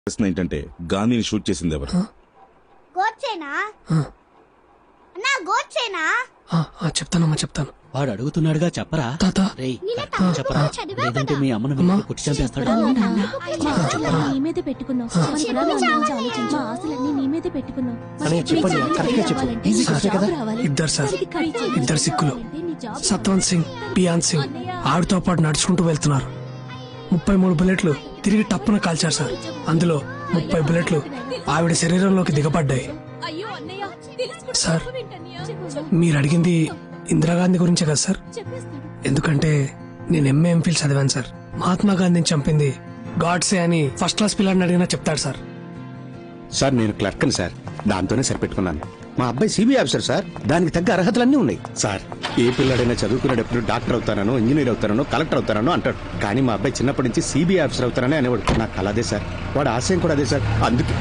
ప్రశ్న ఏంటంటే గాంధీని షూట్ చేసింది ఎవరు? గోడ్సేనా? అన్నా గోడ్సేనా? చెప్తానమ్మా చెప్తాను. వాడు అడుగుతున్నాడుగా చెప్పరా తాత రేయ్ చెప్పరా లేదంటే మీ అమ్మను కొట్టి చంపేస్తాడు. ఇద్దరు సార్, ఇద్దరు సిక్కులు, సత్వంత్ సింగ్, పియాన్ సింగ్ ఆవిడతో పాటు నడుచుకుంటూ వెళ్తున్నారు. 33 బుల్లెట్లు తిరిగి టప్పున కాల్చారు సార్. అందులో 30 బుల్లెట్లు ఆవిడ శరీరంలోకి దిగబడ్డాయి. సార్ మీరు అడిగింది ఇందిరాగాంధీ గురించే కదా సార్? ఎందుకంటే నేను ఎంఫిల్ చదివాను సార్. మహాత్మా గాంధీని చంపింది గాడ్సే అని ఫస్ట్ క్లాస్ పిల్లాడిని అడిగినా చెప్తాడు సార్. సార్ నేను క్లర్క్ని సార్, దాంతోనే సరిపెట్టుకున్నాను. మా అబ్బాయి సిబిఐ ఆఫీసర్ సార్, దానికి తగ్గ అర్హతలన్నీ ఉన్నాయి సార్. ఏ పిల్లాడైనా చదువుకునేటప్పుడు డాక్టర్ అవుతానో, ఇంజనీర్ అవుతానో, కలెక్టర్ అవుతానో అంటాడు. కానీ మా అబ్బాయి చిన్నప్పటి నుంచి సిబిఐ ఆఫీసర్ అవుతానని అనేవాడు. నాకు కల అదే సార్, వాడు ఆశయం కూడా అదే సార్. అందుకే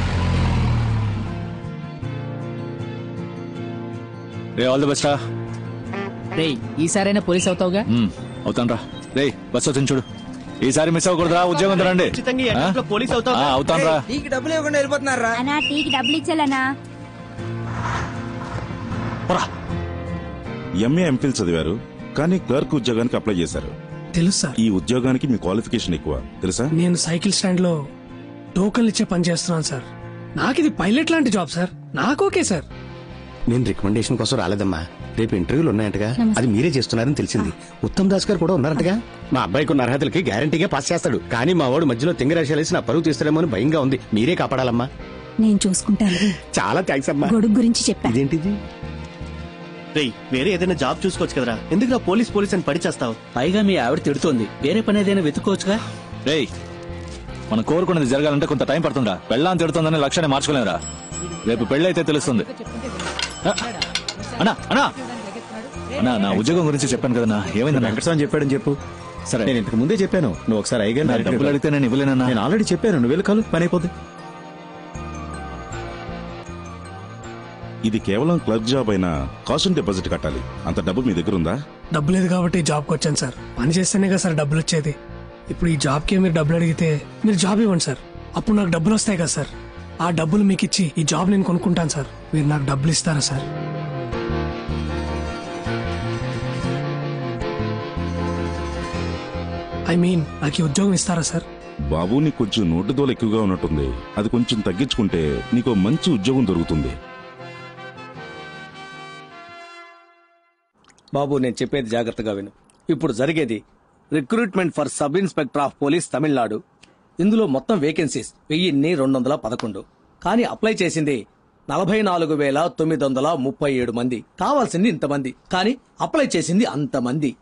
ఆల్ ది బెస్ట్ రా. రేయ్ ఈసారైనా పోలీస్ అవుతావుగా? అవుతాను రా. రే బస్ వచ్చింది చూడు, ఈసారి మిస్ అవ్వకూడదురా. ఉద్యోగం రండి. పోలీస్ అవుతావు. అవుతాను రా. టీకి డబ్బులు ఇవ్వకుండా వెళ్ళిపోతున్నారా? అన్నా టీకి డబ్బులు ఇచ్చాలనా? ఎంఏ ఎంఫిల్ చదివారు కానీ క్లర్క్ ఉద్యోగానికి అప్లై చేశారు. తెలుసు సార్. ఈ ఉద్యోగానికి మీ క్వాలిఫికేషన్ ఎక్కువ తెలుసా? నేను సైకిల్ స్టాండ్ లో టోకన్లు ఇచ్చే పని చేస్తున్నాను సార్. నాకు ఇది పైలట్ లాంటి జాబ్ సార్. నాకు ఓకే సార్. నేను రికమెండేషన్ కోసం రాలేదమ్మా. రేపు ఇంటర్వ్యూలు ఉన్నాయంటగా, అది మీరే చేస్తున్నారని తెలిసింది. ఉత్తమ్ దాస్ గారు కూడా ఉన్నారంటగా. మా అబ్బాయికి ఉన్న అర్హతలకి గ్యారంటీగా పాస్ చేస్తాడు. కానీ మా వాడు మధ్యలో తింగరాశాలేసి నా పరువు తీస్తాడేమో అని భయంగా ఉంది. మీరే కాపాడాలమ్మా. నేను చూసుకుంటాను. చాలా థ్యాంక్స్ అమ్మా. గొడుగు గురించి చెప్పా. ఇదేంటిది? వేరే ఏదైనా జాబ్ చూసుకోవచ్చు కదరా, ఎందుకు నా పోలీస్ అని పడి చేస్తావు? పైగా మీ ఆవిడ తిడుతోంది, వేరే పని ఏదైనా వెతుక్కోవచ్చుగా. రేయ్ మనం కోరుకున్నది జరగాలంటే కొంత టైం పడుతుందా? పెళ్ళాన్ని తిడుతుందని లక్ష్యాన్ని మార్చుకోలేరా. రేపు పెళ్ళైతే తెలుస్తుంది. అన్నా అన్నా అన్నా నా ఉద్యోగం గురించి చెప్పాను కదన్నా, ఏమైంది? వెంకటస్వామి చెప్పాడని చెప్పు. సరే నేను ఇంతకు ముందే చెప్పాను, నువ్వు ఒకసారి అయ్యగా డబ్బులు అడిగితే నేను ఇవ్వలేనన్నా. నేను ఆల్రెడీ చెప్పాను, నువ్వు వెళ్ళి కాలు పని అయిపోతుంది. ఇది కేవలం క్లర్క్ జాబ్ అయినా కాస్ట్ డిపాజిట్ కట్టాలి. అంత డబ్బు మీ దగ్గర ఉందా? డబ్బు లేదు కాబట్టి జాబ్కి వచ్చాను సార్. పని చేస్తేనే కదా సార్ డబ్బులు వచ్చేది. ఇప్పుడు ఈ జాబ్కి మీరు డబ్బులు అడిగితే మీరు జాబ్ ఇవ్వండి సార్, అప్పుడు నాకు డబ్బులు వస్తాయి కదా సార్. ఆ డబ్బులు మీకు ఇచ్చి ఈ జాబ్ నేను కొనుక్కుంటాను సార్. మీరు నాకు డబ్బులు ఇస్తారా సార్? నాకు ఈ ఉద్యోగం ఇస్తారా సార్? బాబు నీకు కొంచెం నోటు దోలు ఎక్కువగా ఉన్నట్టుంది. అది కొంచెం తగ్గించుకుంటే నీకు మంచి ఉద్యోగం దొరుకుతుంది. బాబు నేను చెప్పేది జాగ్రత్తగా విను. ఇప్పుడు జరిగేది recruitment for sub inspector of police Tamil Nadu. ఇందులో మొత్తం వేకెన్సీస్ 1211. కానీ అప్లై చేసింది 44,937 మంది. కావాల్సింది ఇంతమంది, కానీ అప్లై చేసింది అంతమంది.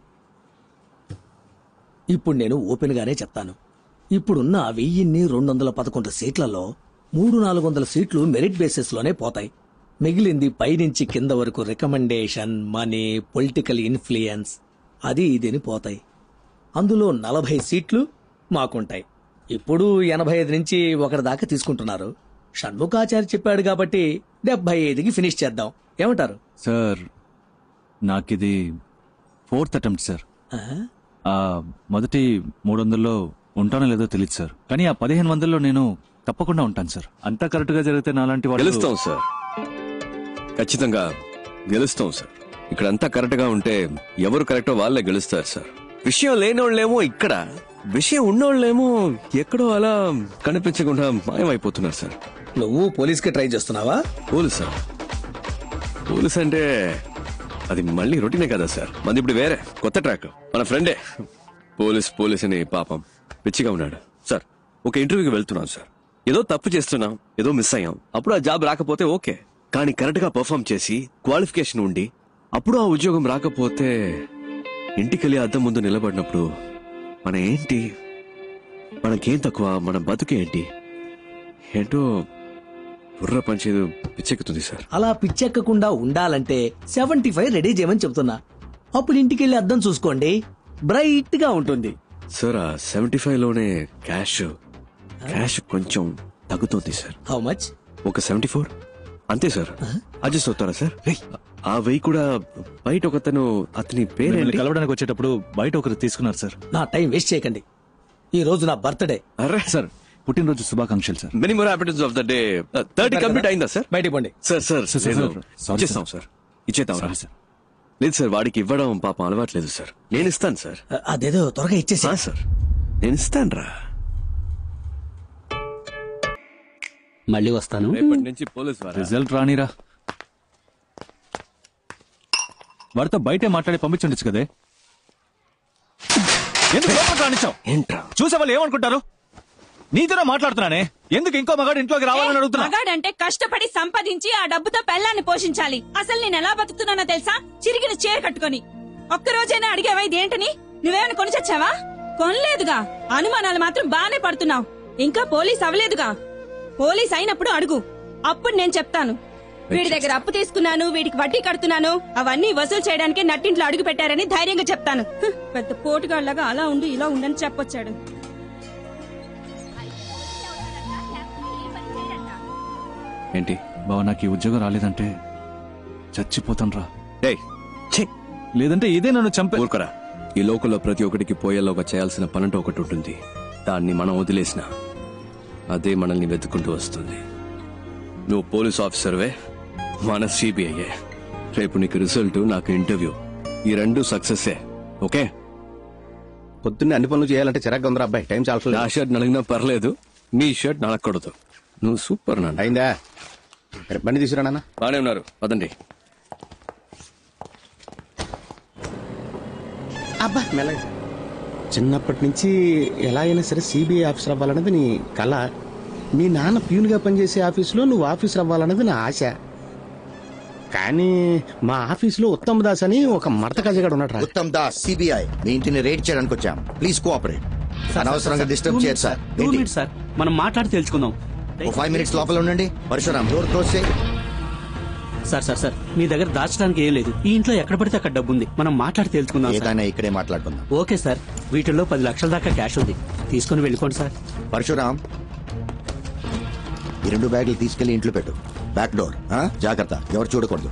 ఇప్పుడు నేను ఓపెన్ గానే చెప్తాను. ఇప్పుడున్న 1211 సీట్లలో 300-400 సీట్లు మెరిట్ బేసిస్ లోనే పోతాయి. మిగిలింది పైనుంచి కింద వరకు రికమెండేషన్, మనీ, పొలిటికల్ ఇన్ఫ్లుయెన్స్ అది ఇదిని పోతాయి. అందులో 40 సీట్లు మాకుంటాయి. ఇప్పుడు 85 నుంచి 1 దాకా తీసుకుంటున్నారు. షణ్ముఖాచారి చెప్పాడు కాబట్టి 75కి ఫినిష్ చేద్దాం. ఏమంటారు సార్? నాకిది 4th అటెంప్ట్ సార్. మొదటి 300లో ఉంటానో లేదో తెలియదు సార్, కానీ ఆ 1500లో నేను తప్పకుండా ఉంటాను సార్. అంతా కరెక్ట్ గా జరిగితే నాలాంటి వాళ్ళు గెలుస్తాం సార్, ఖచ్చితంగా గెలుస్తాం సార్. ఇక్కడంతా కరెక్ట్ గా ఉంటే ఎవరు కరెక్టో వాళ్ళే గెలుస్తారు సార్. విషయం లేనోళ్ళేమో ఇక్కడ, విషయం ఉన్నోళ్ళేమో ఎక్కడో అలా కనిపించకుండా మాయమైపోతున్నారు సార్. నువ్వు పోలీస్ కి ట్రై చేస్తున్నావా? పోలీస్ సార్, పోలీస్ అంటే అది మళ్ళీ రొటీనే కదా సార్. మంది ఇప్పుడు వేరే కొత్త ట్రాక్. మన ఫ్రెండే పోలీస్ అని పాపం పిచ్చిగా ఉన్నాడు సార్. ఒక ఇంటర్వ్యూకి వెళ్తున్నాం సార్, ఏదో తప్పు చేస్తున్నాం, ఏదో మిస్ అయ్యాం. అప్పుడు ఆ జాబ్ రాకపోతే ఓకే, కానీ కరెక్ట్ గా పర్ఫామ్ చేసి క్వాలిఫికేషన్ ఉండి అప్పుడు ఆ ఉద్యోగం రాకపోతే ఇంటికెళ్ళి అద్దం ముందు నిలబడినప్పుడు మన ఏంటి, మనకేం తక్కువ, మన బతుకేంటి ఏంటో బుర్ర పంచేది పిచ్చెక్కుతుంది సార్. అలా పిచ్చెక్కకుండా ఉండాలంటే 75 రెడీ చేయమని చెప్తున్నా. అప్పుడు ఇంటికెళ్ళి అద్దం చూసుకోండి, బ్రైట్ గా ఉంటుంది సార్. ఆ 75లోనే క్యాష్ కొంచెం తగ్గుతుంది సార్. How much? ఒక 74 అంతే సార్. అడ్జస్ట్ అవుతారా సార్? ఆ 1000 కూడా బయట ఒకతను, అతని పేరు కలవడానికి వచ్చేటప్పుడు బయట ఒకరు తీసుకున్నారు సార్. నా టైం వేస్ట్ చేయకండి. ఈ రోజు నా బర్త్డే. అరే సార్ పుట్టినరోజు శుభాకాంక్షలు sir. Many more happiness of the day. 30 complete అయిందా సార్? బయటికి పోండి. సార్ సార్ సార్, నేను సారీ ఇచ్చేస్తాం సార్. సార్, ఇచ్చేద్దాం సారీ సార్. లేదు సార్, వాడికి ఇవ్వడం పాపం అలవాట్లేదు సార్. నేను ఇస్తాను సార్. అదేదో త్వరగా ఇచ్చేసి. సార్ నేను ఇస్తాను రా. మళ్ళీ వస్తాను. రేపటి నుంచి పోలీస్ వారా? రిజల్ట్ రానిరా. వాడితో బయటే మాట్లాడి పంపించుండొచ్చు కదే. ఎందుకు లోపలికి రానిచ్చావు? ఏంట్రా చూసే వాళ్ళు ఏమనుకుంటారు? నీతోనే మాట్లాడుతున్నానే, ఎందుకు ఇంకో మగాడు ఇంట్లోకి రావాలని అడుగుతున్నా? మగాడంటే కష్టపడి సంపాదించి ఆ డబ్బుతో పెళ్ళాన్ని పోషించాలి. అసలు నేను ఎలా బతుకుతున్నానో తెలుసా? చిరిగిన చీర కట్టుకొని. ఒక్కరోజైనా అడిగావా ఇదేంటని? నువ్వేమైనా కొని చచ్చావా? కొనలేదుగా. అనుమానాలు మాత్రం బానే పడుతున్నావు. ఇంకా పోలీస్ అవ్వలేదుగా. పోలీస్ అయినప్పుడు అడుగు, అప్పుడు నేను చెప్తాను. వీడి దగ్గర అప్పు తీసుకున్నాను, వీడికి వడ్డీ కడుతున్నాను, అవన్నీ వసూలు చేయడానికి నట్టింట్లో అడుగు పెట్టారని ధైర్యంగా చెప్తాను. పెద్ద పోటుగాళ్లాగా అలా ఉండు ఇలా ఉండని చెప్పొచ్చాడు. ఏంటి బావ, నాకు ఈ ఉద్యోగం రాలేదంటే చచ్చిపోతాను రా. డేయ్, ఛీ, లేదంటే ఇదే నన్ను చంపే. ఊరుకోరా. ఈ లోకంలో ప్రతి ఒక్కడికి పోయేలోగా చేయాల్సిన పనంటూ ఒకటి ఉంటుంది. దాన్ని మనం వదిలేసినా అదే మనల్ని వెతుక్కుంటూ వస్తుంది. నువ్వు పోలీస్ ఆఫీసర్వే, మన సిబిఐయే. రేపు నీకు రిజల్ట్, నాకు ఇంటర్వ్యూ, ఈ రెండు సక్సెస్సే. ఓకే? పొద్దున్నే అన్ని పనులు చేయాలంటే చిరాగ్గా ఉందిరా అబ్బాయి. టైం చాలా. నా షర్ట్ నలిగినా పర్లేదు, నీ షర్ట్ నలగకూడదు. నువ్వు సూపర్ నాన్న. అయిందా? బండి తీసుకురా నాన్న. బానే ఉన్నారు, పదండి. అబ్బా మెల్లగా. చిన్నప్పటి నుంచి ఎలా అయినా సరే సిబిఐ ఆఫీసర్ అవ్వాలన్నది నీ కళ. మీ నాన్న ప్యూన్గా పనిచేసే ఆఫీసులో నువ్వు ఆఫీసర్ అవ్వాలన్నది నా ఆశ. కానీ మా ఆఫీసులో ఉత్తమ్ దాస్ అని ఒక మడత కజగాడు ఉన్నాడు. ఉత్తమ్ దాస్, సిబిఐ. మీ ఇంటిని రేడ్ చేయడానికి వచ్చాం. Please cooperate. అనవసరంగా డిస్టర్బ్ చేయరు సార్. సార్ మనం మాట్లాడి తెలుసుకుందాం. 5 minutes లోపల ఉండండి. పరశురామ్, డోర్ క్లోజ్ చేయి. సార్ సార్ సార్ మీ దగ్గర దాచడానికి ఏం లేదు. ఈ ఇంట్లో ఎక్కడ పడితే అక్కడ డబ్బు ఉంది. మనం మాట్లాడి తెలుసుకుందాం. ఏదైనా ఇక్కడే మాట్లాడుకుందాం. Okay sir. వీటిల్లో 10 లక్షల దాకా క్యాష్ ఉంది, తీసుకుని వెళ్ళిపోండి సార్. పరశురామ్, ఈ 2 బ్యాగులు తీసుకెళ్లి ఇంట్లో పెట్టు. బ్యాక్ డోర్ జాగ్రత్త, ఎవరు చూడకూడదు.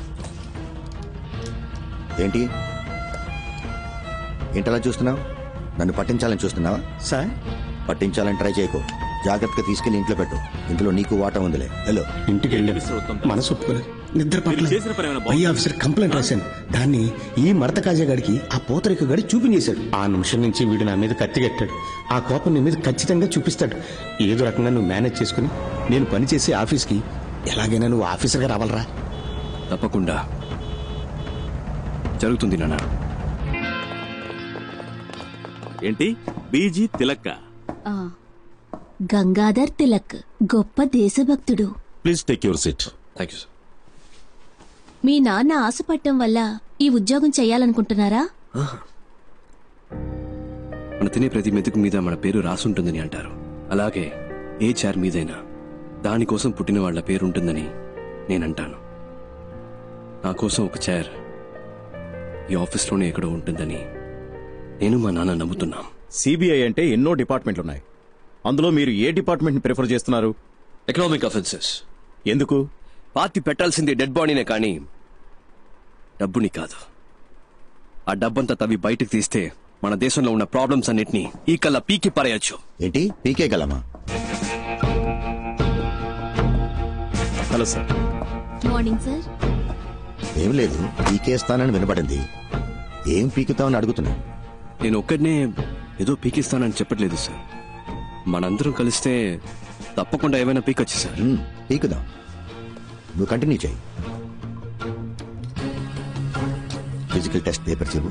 ఏంటి ఏంటలా చూస్తున్నావు? నన్ను పట్టించాలని చూస్తున్నావా? సార్, పట్టించాలని ట్రై చేయకు. జాగ్రత్తగా తీసుకెళ్లి ఇంట్లో పెట్టు. ఇందులో నీకు వాటా ఉందిలే. హలో. ఇంటికి వెళ్ళి మనసు ఒప్పుకోలేదు, నిద్ర పట్టలేదు. పై ఆఫీసర్ కంప్లైంట్ రాశాను. దాన్ని ఈ మడత కాజాగాడికి ఆ పోతరిక గడి చూపించేశాడు. ఆ నిమిషం నుంచి వీడు నా మీద కత్తి కట్టాడు. ఆ కోపం నీ మీద ఖచ్చితంగా చూపిస్తాడు. ఏదో రకంగా నువ్వు మేనేజ్ చేసుకుని నేను పనిచేసే ఆఫీస్కి ఎలాగైనా నువ్వు ఆఫీసర్గా రావాలరా. తప్పకుండా జరుగుతుంది నాన్న. ఏంటి బీజీ తిలక్క? గంగాధర్ తిలక్ గొప్ప దేశభక్తుడు. Please take your seat. Thank you sir. మీ నాన్న ఆశపట్టం వల్ల ఈ ఉద్యోగం చెయ్యాలనుకుంటున్నారా? మన తినే ప్రతి మెతుకు మీద మన పేరు రాసుంటుందని అంటారు. అలాగే ఏ చైర్ మీదైనా దానికోసం పుట్టిన వాళ్ళ పేరుంటుందని నేనంటాను. నా కోసం ఒక చైర్ ఈ ఆఫీస్లోనే ఎక్కడో ఉంటుందని నేను మా నాన్న నమ్ముతున్నాం. సిబిఐ అంటే ఎన్నో డిపార్ట్మెంట్లు ఉన్నాయి. అందులో మీరు ఏ డిపార్ట్మెంట్ ప్రిఫర్ చేస్తున్నారు? Economic offences. ఎందుకు? పార్టీ పెట్టాల్సింది డెడ్ బాడీనే కానీ డబ్బుని కాదు. ఆ డబ్బంతా తవ్వి బయటకు తీస్తే మన దేశంలో ఉన్న ప్రాబ్లమ్స్ అన్నిటినీ ఈ కల్లా పీకి పారేయచ్చు. ఏంటి పీకే గలమా? Hello sir. Morning sir. ఏం లేదు, పీకేస్తానని వినపడింది. ఏం పీకుతావని అడుగుతున్నా. నేను ఒక్కడనే ఏదో పీకిస్తానని చెప్పట్లేదు సార్. మనందరం కలిస్తే తప్పకుండా ఏమైనా పీకొచ్చు సార్. పీకుదాం, నువ్వు కంటిన్యూ చేయి. ఫిజికల్ టెస్ట్ పేపర్ చెవు.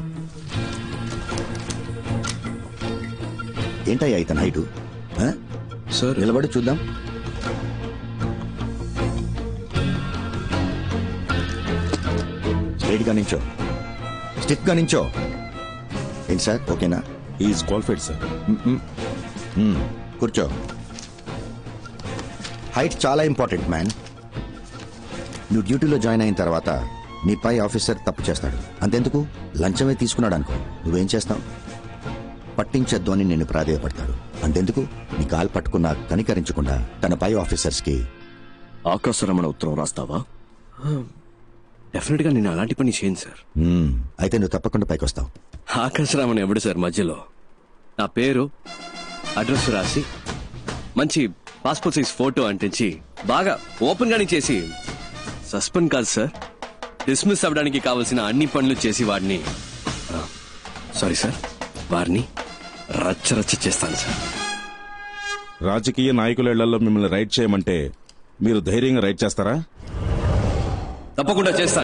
ఏంటయ్యా ఇతను హైటు? సార్ నిలబడి చూద్దాం. స్ట్రైట్ గా నించో, స్టిఫ్ గా నించో. ఏంటి సార్, ఓకేనా? Is qualified sir. కూర్చో. హైట్ చాలా ఇంపార్టెంట్ మ్యాన్. నువ్వు డ్యూటీలో జాయిన్ అయిన తర్వాత నీ పై ఆఫీసర్ తప్పు చేస్తాడు. అంతెందుకు, లంచమే తీసుకున్నాడు అనుకో, నువ్వేం చేస్తావు? పట్టించద్దు అని నిన్ను ప్రాధేయపడతాడు. అంతెందుకు, నీ కాలు పట్టుకున్నా కనికరించకుండా తన పై ఆఫీసర్స్ కి ఆకాశరమణ ఉత్తరం రాస్తావా? డెఫినెట్ గా నేను అలాంటి పని చేయను సార్. అయితే నువ్వు తప్పకుండా పైకి వస్తావు. ఆకాశరామన్ ఎవడు సార్ మధ్యలో? నా పేరు అడ్రస్ రాసి మంచి పాస్పోర్ట్ సైజ్ ఫోటో అంటించి బాగా ఓపెన్ గానే చేసి సస్పెండ్ కాదు సార్, డిస్మిస్ అవ్వడానికి కావలసిన అన్ని పనులు చేసి వాడిని సారీ సార్ వారిని రచ్చ చేస్తాను సార్. రాజకీయ నాయకుల ఇళ్లలో మిమ్మల్ని రైడ్ చేయమంటే మీరు ధైర్యంగా రైడ్ చేస్తారా? తప్పకుండా చేస్తాను.